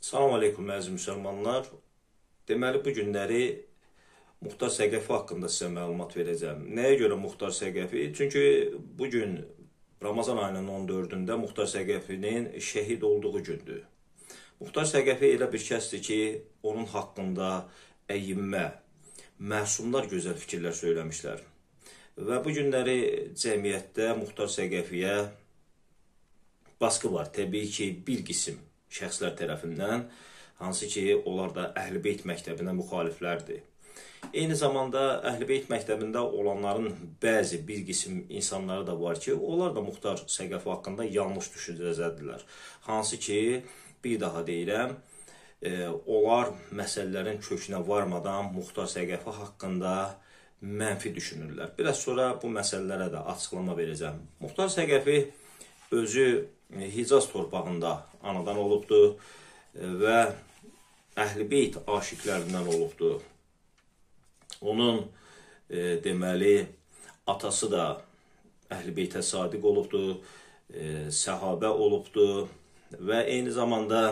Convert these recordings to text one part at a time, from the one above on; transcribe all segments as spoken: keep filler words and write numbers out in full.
Salam aleykum əziz müsəlmanlar. Deməli, bu günləri Muxtar Səqəfi haqqında sizə məlumat verəcəm. Nəyə görə Muxtar Səqəfi? Çünki bugün Ramazan ayının on dördündə Muxtar Səqəfinin şəhid olduğu gündür. Muxtar Səqəfi elə bir kəsdir ki, onun haqqında əyimmə, məsumlar gözəl fikirlər söyləmişlər. Və bu günləri cəmiyyətdə Muxtar Səqəfiyə baskı var. Təbii ki, bir qisim şəxslər tərəfindən, hansı ki, onlar da Əhl-i Beyt məktəbinə müxaliflərdir. Eyni zamanda Əhl-i Beyt məktəbində olanların bəzi bir qisim insanları da var ki, onlar da Muxtar Səqəfi haqqında yanlış düşüncədədirlər. Hansı ki, bir daha deyirəm, e, onlar məsələlərin kökünə varmadan Muxtar Səqəfi haqqında mənfi düşünürlər. Biraz sonra bu məsələlərə də açıqlama verəcəm. Muxtar Səqəfi özü Hicaz torpağında anadan olubdur və Əhl-i Beyt aşiqlərindən olubdur. Onun e, deməli, atası da Əhl-i Beytə sadiq olubdur, e, səhabə olubdur və eyni zamanda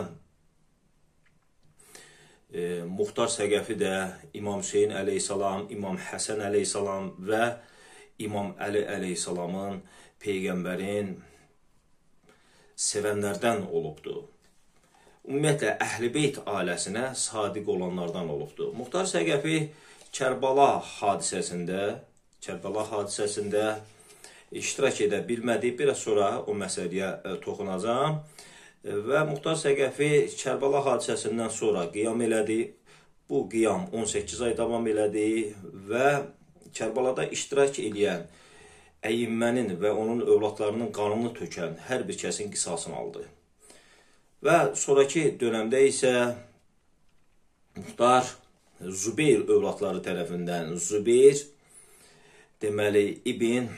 e, Muxtar Səqəfi də İmam Hüseyin əleyhissalam, İmam Həsən əleyhissalam və İmam Əli əleyhissalamın, Peyğəmbərin sevənlərdən olubdur. Ümumiyyətlə, Əhl-i Beyt ailəsinə sadiq olanlardan olubdur. Muxtar Səqəfi Kərbala hadisəsində, Kərbala hadisəsində iştirak edə bilmədi. Biraz sonra o məsələyə toxunacağım. Və Muxtar Səqəfi Kərbala hadisəsindən sonra qiyam elədi. Bu qiyam on səkkiz ay davam elədi və Kərbalada iştirak edən əyimmənin və onun övladlarının qanını tökən hər bir kəsin qisasını aldı. Və sonraki dönəmdə isə Muxtar Zübeyir övladları tərəfindən Zübeyir, deməli, İbn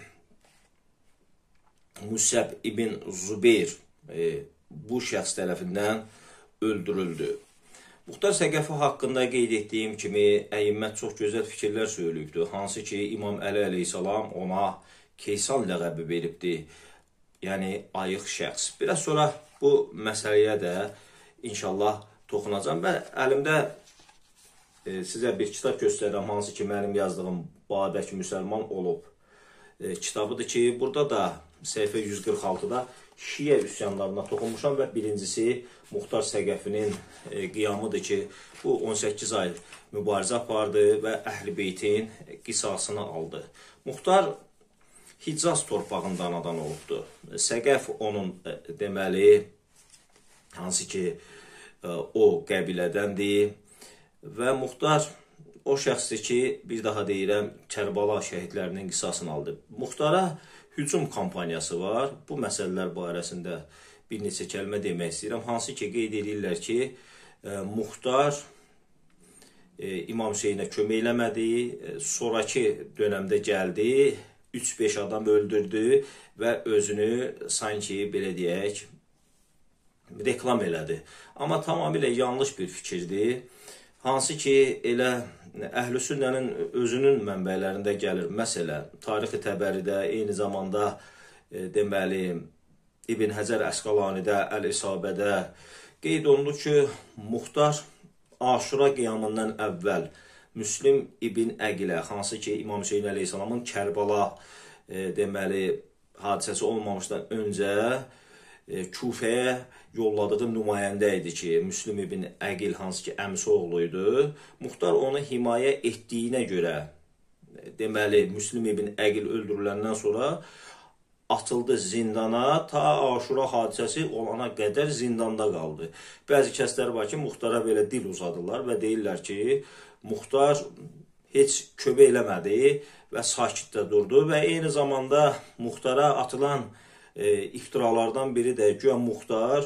Musəb İbn Zübeyir e, bu şəxs tərəfindən öldürüldü. Muxtar Səqəfi haqqında qeyd etdiyim kimi əyimmət çox gözəl fikirlər söylübdür. Hansı ki, İmam Əli əleyhissalam ona Keysan ləqəbi veribdir, yəni ayıq şəxs. Biraz sonra bu məsələyə də inşallah toxunacağım və əlimdə e, sizə bir kitab göstərirəm, hansı ki, mənim yazdığım Babək Müsəlman olub e, kitabıdır ki, burada da səhifə yüz qırx altıda Şiə üsyanlarına toxunmuşam və birincisi Muxtar Səqəfinin e, qiyamıdır ki, bu on səkkiz ay mübarizə apardı və Əhl-i Beytin qisasını aldı. Muxtar Hicaz torpağında anadan olubdur. Səqəf onun deməli, hansı ki, o qəbilədəndir və Muxtar o şəxsdir ki, bir daha deyirəm, Kərbala şəhidlərinin qisasını aldı. Muxtara hücum kampaniyası var. Bu məsələlər barəsində bir neçə kəlmə demək istəyirəm. Hansı ki, qeyd edirlər ki, Muxtar İmam Hüseynə kömək eləmədi, sonraki dönəmdə gəldi, üç beş adam öldürdü və özünü sanki, belə deyək, reklam elədi. Amma tamamilə yanlış bir fikirdir. Hansı ki, elə Əhl-i Sünnənin özünün mənbələrində gəlir. Məsələn, Tarixi Təbəridə, eyni zamanda e, deməli, İbn Həcər Əsqalanidə, Əl-İsabədə qeyd olunur ki, Muxtar Aşura qiyamından əvvəl Müslim İbn Əqilə, hansı ki, İmam Hüseyin əleyhissalamın Kərbala e, deməli, hadisəsi olmamışdan öncə e, Küfəyə yolladığı nümayəndə idi ki, Müslim İbn Əqil, hansı ki, əmsi oğluydu. Muxtar onu himayə etdiyinə görə, e, deməli, Müslim İbn Əqil öldürüləndən sonra atıldı zindana, ta Aşura hadisəsi olana qədər zindanda qaldı. Bəzi kəslər var ki, Muxtara belə dil uzadırlar və deyirlər ki, Muxtar heç kömək eləmədi və sakitdə durdu və eyni zamanda Muxtara atılan e, iftiralardan biri də güya Muxtar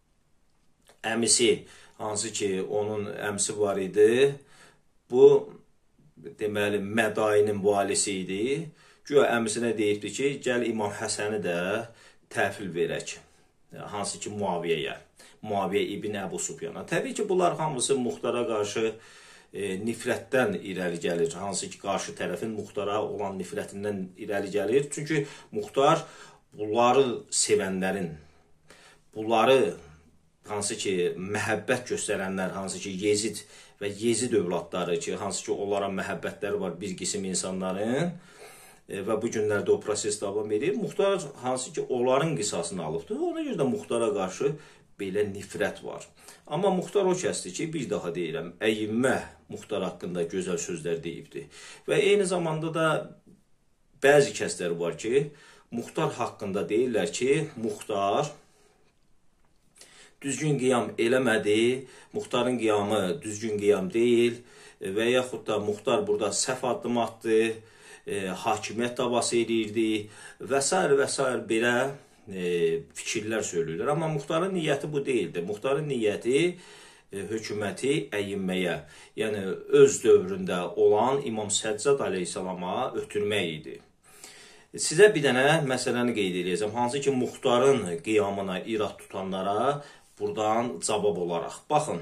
əmisi, hansı ki, onun əmsi var idi, bu deməli Mədainin valisi idi. Güya əmisinə deyibdi ki, gəl İmam Həsəni də təhvil verək, hansı ki, Muaviyyəyə, Muaviyyə İbn Əbu Sufyana. Təbii ki, bunlar hamısı Muxtara qarşı e, nifrətdən irəli gəlir, hansı ki, qarşı tərəfin Muxtara olan nifrətindən irəli gəlir. Çünki Muxtar bunları sevənlərin, bunları hansı ki məhəbbət göstərənlər, hansı ki Yezid və Yezid övladları ki, hansı ki onlara məhəbbətləri var bir qisim insanların e, və bu günlərdə o proses davam edir. Muxtar hansı ki onların qisasını alıbdır. Ona görə də Muxtara qarşı belə nifrət var. Amma Muxtar o kəsdir ki, bir daha deyirəm, əyimmə Muxtar haqqında gözəl sözlər deyibdir. Və eyni zamanda da bəzi kəslər var ki, Muxtar haqqında deyirlər ki, Muxtar düzgün qiyam eləmədi, Muxtarın qiyamı düzgün qiyam deyil və yaxud da Muxtar burada səhv addım atdı, e, hakimiyyət davası edirdi və s. və s. belə e, fikirlər söylürlər. Amma Muxtarın niyyəti bu deyildi. Muxtarın niyyəti e, hökuməti əyinməyə, yəni öz dövründə olan İmam Səccad əleyhissalama ötürmək idi. Sizə bir dənə məsələni qeyd edəcəm, hansı ki Muxtarın qiyamına irad tutanlara buradan cavab olaraq. Baxın,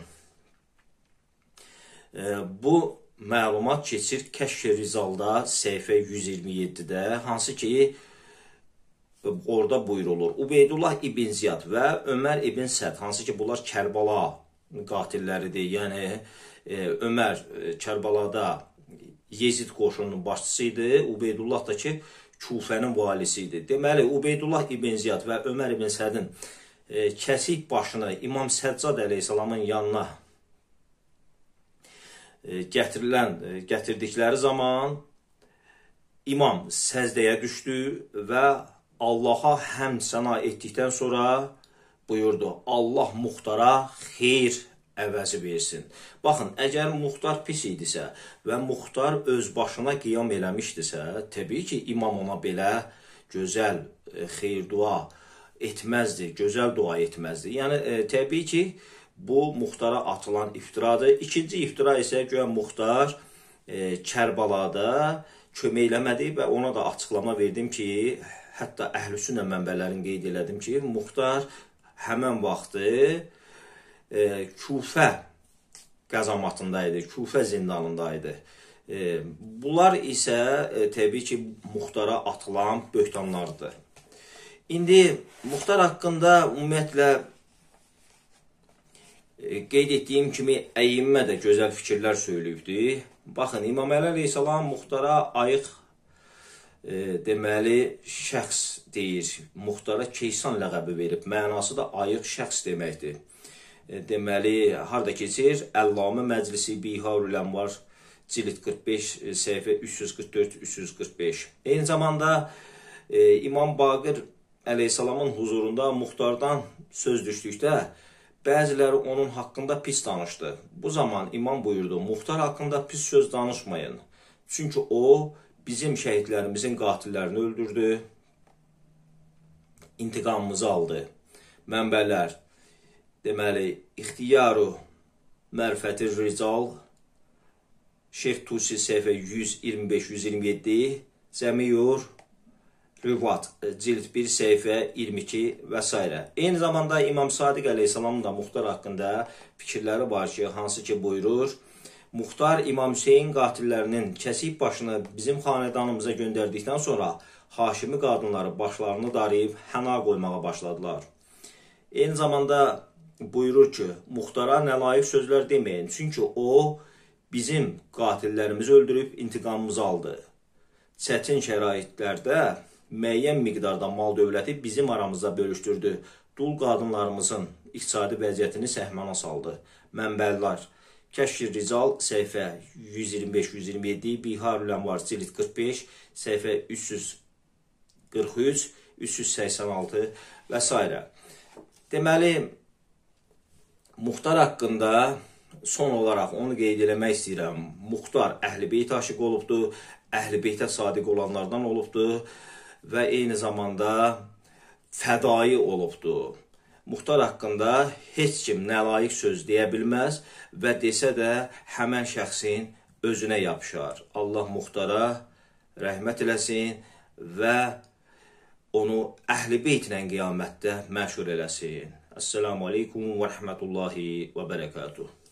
e, bu məlumat keçir Kəşf-i Rizalda səhifə yüz iyirmi yeddidə, hansı ki orada buyurulur. Ubeydullah ibn Ziyad və Ömər ibn Səd, hansı ki bunlar Kərbala qatilləridir. Yəni e, Ömər e, Kərbalada Yezid qoşununun başçısı idi, Ubeydullah da ki Kufənin valisi idi. Deməli, Ubeydullah ibn Ziyad və Ömər ibn Sədin e, kəsik başını İmam Səccad əleyhissalamın yanına e, gətirilən, e, gətirdikləri zaman İmam səzdəyə düşdü və Allaha həmd səna etdikdən sonra buyurdu, Allah Muxtara xeyr əvəzi versin. Baxın, əgər Muxtar pis idisə və Muxtar öz başına qiyam eləmişdisə, təbii ki, imam ona belə gözəl e, xeyr dua etməzdi, gözəl dua etməzdi. Yəni, e, təbii ki, bu Muxtara atılan iftiradır. İkinci iftira isə güya Muxtar e, Kərbalada kömək eləmədi və ona da açıqlama verdim ki, hətta Əhlüsünnə mənbələrini qeyd elədim ki, Muxtar həmən vaxtı E, Kufə qəzamatındaydı, Kufə zindanındaydı. E, bunlar isə e, təbii ki, Muxtara atılan böhtanlardır. İndi Muxtar haqqında ümumiyyətlə e, qeyd etdiyim kimi əyimmə də gözəl fikirlər söyləyibdi. Baxın, İmam Əli əleyhissalam Muxtara ayıq e, deməli şəxs deyir. Muxtara Keysan ləqəbi verib. Mənası da ayıq şəxs deməkdir. Deməli, harada keçir? Əllamə Məclisi Biharül Ənvar cild qırx beş, səhifə üç yüz qırx dörd üç yüz qırx beş. Eyni zamanda e, İmam Baqir əleyhissalamın huzurunda Muxtardan söz düşdükdə bəziləri onun haqqında pis danışdı. Bu zaman İmam buyurdu, Muxtar haqqında pis söz danışmayın. Çünki o, bizim şəhidlərimizin qatillərini öldürdü, intiqamımızı aldı. Mənbələr, deməli, İxtiyaru Mərfəti Rical, Şeyx Tusi səhifə yüz iyirmi beş yüz iyirmi yeddi, Cəmiyur Rüvat, cild bir səhifə iyirmi iki və s. Eyni zamanda İmam Sadiq əleyhissalamın da Muxtar haqqında fikirləri var ki, hansı ki buyurur, Muxtar İmam Hüseyin qatillərinin kəsik başını bizim xanedanımıza göndərdikdən sonra Haşimi qadınları başlarını darayıb həna qoymağa başladılar. Eyni zamanda buyurur ki, Muxtara nəlayiq sözlər deməyin, çünki o bizim qatillərimizi öldürüb intiqamımızı aldı. Çətin şəraitlərdə müəyyən miqdarda mal dövləti bizim aramızda bölüşdürdü. Dul qadınlarımızın iqtisadi vəziyyətini səhmana saldı. Mənbələr, Kəşf-i Rical səhifə yüz iyirmi beş yüz iyirmi yeddi, Biharül Ənvar cild qırx beş, səhifə üç yüz qırx üç üç yüz səksən altı və s. Deməli, Muxtar haqqında son olaraq onu qeyd eləmək istəyirəm. Muxtar Əhl-i Beyt aşiq olubdur, Əhl-i Beytə sadiq olanlardan olubdur və eyni zamanda fədai olubdur. Muxtar haqqında heç kim nəlayiq söz deyə bilməz və desə də həmən şəxsin özünə yapışar. Allah Muxtara rəhmət eləsin və onu Əhl-i Beytlə qiyamətdə məşhur eləsin. Esselamu aleykum və rəhmətullahi və bərəkatuhu.